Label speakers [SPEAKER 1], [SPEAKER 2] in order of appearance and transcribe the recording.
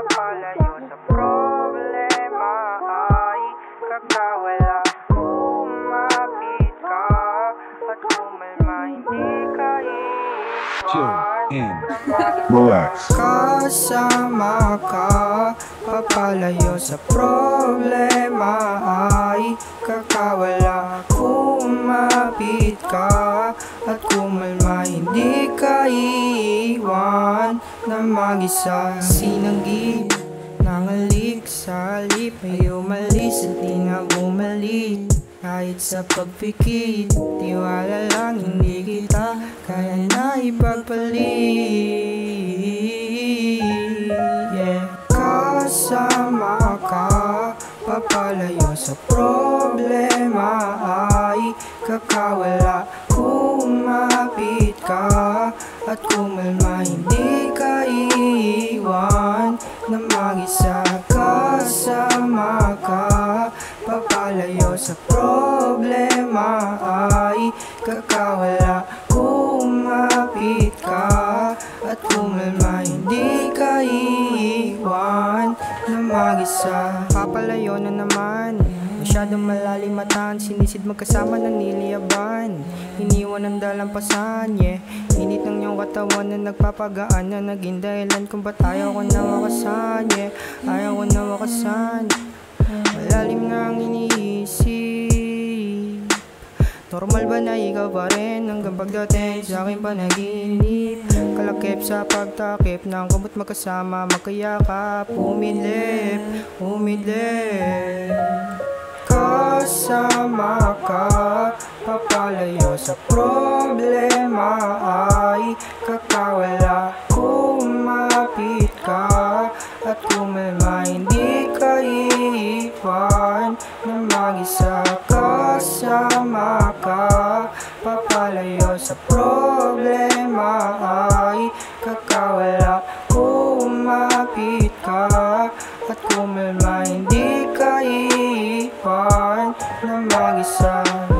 [SPEAKER 1] Papalayo sa problema ay kakawala. Umapit ka at kumalma, hindi ka iwan.
[SPEAKER 2] Relax.
[SPEAKER 1] Kasama ka, papalayo sa problema ay kakawala. Kumapit ka at kumalma, hindi ka iiwan na mag-isa. Sinanggit, nangalik sa halip, ay umalis at di na bumalik. Kahit sa pagpikit, tiwala lang hindi kita kaya na ipagpalit. Yeah. Kasama ka, papalayo sa problema ay kakawala. Kumapit ka at kumalma, hindi ka iiwan na mag-isa. Kasama ka, papalayo sa problema ay kakawala. Kumapit ka at kumalma, hindi ka iiwan na mag-isa. Papalayo na naman, masyadong malalim matan, sinisid magkasama ng niliyaban. Iniwan ang dalampasan, yeah. Init ng iyong katawan na nagpapagaan, na naging dahilan kung ba't ayaw ko na wakasan, yeah. Ayaw ko na wakasan, malalim na ang iniisip. Normal ba na ikaw pa rin hanggang pagdating sa aking panaginip? Kalakip sa pagtakip ng kabut magkasama, magkayakap, umidlip, umidlip. Kasama ka, papalayo sa problema ay kakawala. Kumapit ka at kumalma, hindi ka iiwan na mag-isa. Kasama ka, papalayo sa problema ay kakawala. Kumapit ka at kumalma, hindi ka iiwan na mag-isa.